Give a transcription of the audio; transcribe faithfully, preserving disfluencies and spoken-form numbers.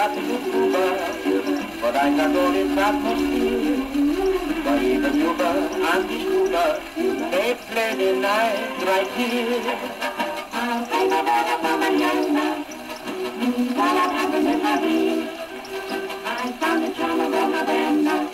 got to Cuba, but I got all its atmosphere. But even Cuba and the Cuba, they play the night right here. I'll take a better for mañana, para happiness I found the charm of Ravenna.